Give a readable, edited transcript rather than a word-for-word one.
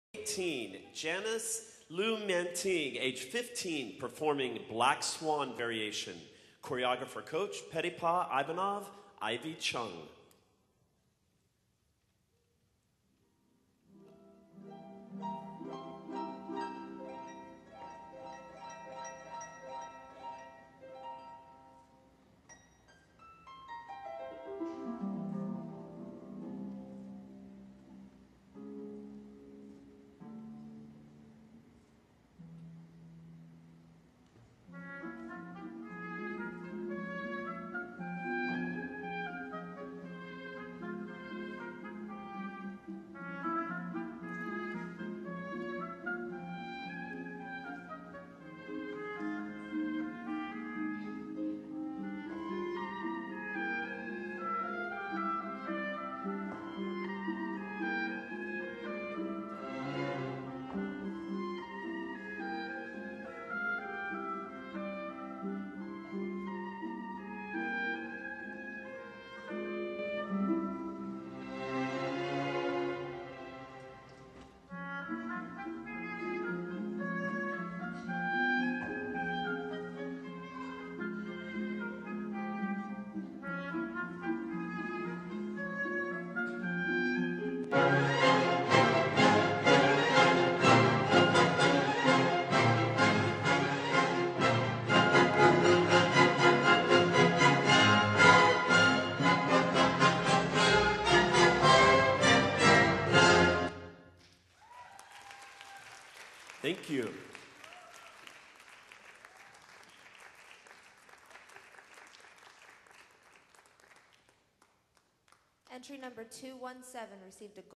18, Janis Liu, Ting, age 15, performing Black Swan variation. Choreographer coach, Petipa Ivanov, Ivy Chung. Thank you. Entry number 217 received a